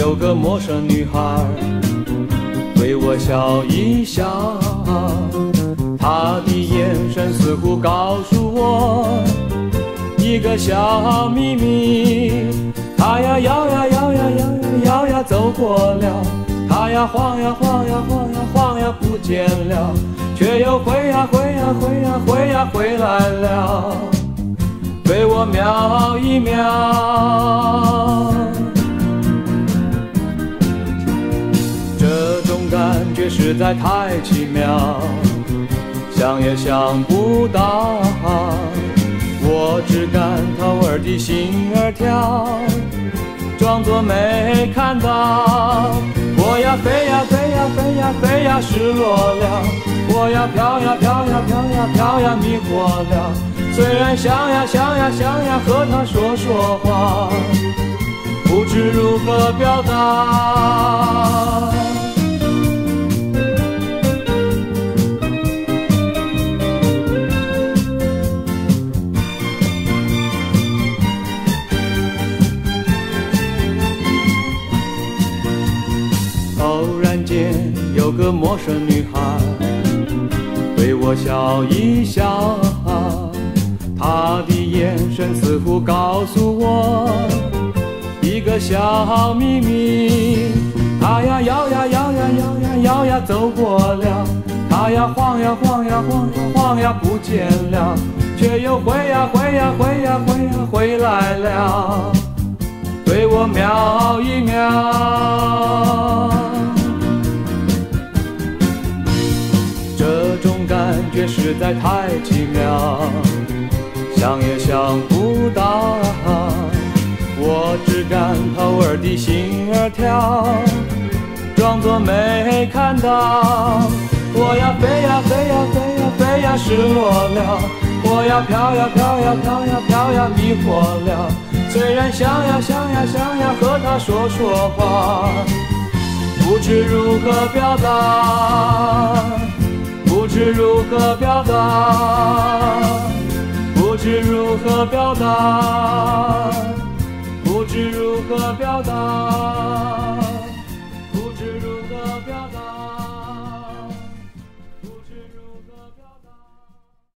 有个陌生女孩对我笑一笑，她的眼神似乎告诉我一个小秘密。她呀摇呀摇呀摇呀摇呀走过了，她呀晃呀晃呀晃呀晃呀不见了，却又回呀回呀回呀回呀回来了，对我瞄一瞄。这种感觉实在太奇妙，想也想不到，我只感头儿的心儿跳，装作没看到。我呀飞呀飞呀飞呀飞呀失落了，我呀飘呀飘呀飘呀飘呀迷惑了，虽然想呀想呀想呀和他说话，不知如何表达。偶然间有个陌生女孩对我笑一笑，她的眼神似乎告诉我一个小秘密。她呀摇呀摇呀摇呀摇呀走过了，她呀晃呀晃呀晃呀晃呀不见了，却又回呀回呀回呀回呀回来了，对我瞄一瞄。这种感觉实在太奇妙，想也想不到，我只感头儿的心儿跳，装作没看到。我呀飞呀飞呀飞呀飞呀失落了，我呀飘呀飘呀飘呀飘呀迷惑了，虽然想呀想呀想呀和他说话，不知如何表达，不知如何表达，不知如何表达，不知如何表达。